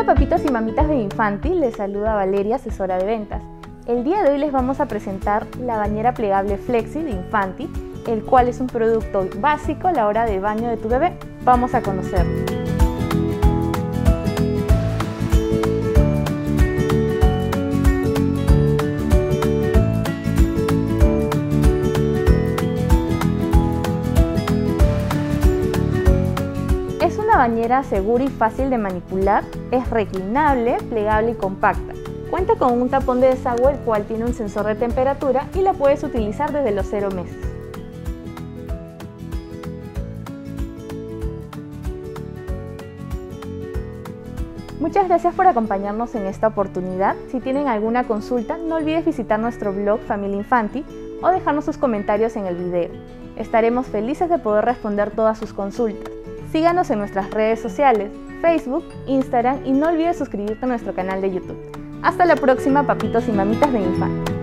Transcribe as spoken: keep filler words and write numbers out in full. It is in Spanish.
papitos y mamitas de Infanti, les saluda Valeria, asesora de ventas. El día de hoy les vamos a presentar la bañera plegable Flexi de Infanti, el cual es un producto básico a la hora de baño de tu bebé. Vamos a conocerlo. Es una bañera segura y fácil de manipular, es reclinable, plegable y compacta. Cuenta con un tapón de desagüe el cual tiene un sensor de temperatura y la puedes utilizar desde los cero meses. Muchas gracias por acompañarnos en esta oportunidad. Si tienen alguna consulta, no olvides visitar nuestro blog Familia Infanti o dejarnos sus comentarios en el video. Estaremos felices de poder responder todas sus consultas. Síganos en nuestras redes sociales, Facebook, Instagram y no olvides suscribirte a nuestro canal de YouTube. Hasta la próxima, papitos y mamitas de Infanti.